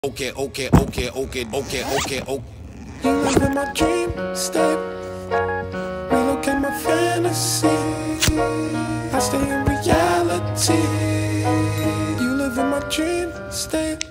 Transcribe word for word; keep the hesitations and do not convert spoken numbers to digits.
Okay, okay, okay, okay, okay, okay, okay. You live in my dream state. Relocate my fantasy. I stay in reality. You live in my dream state.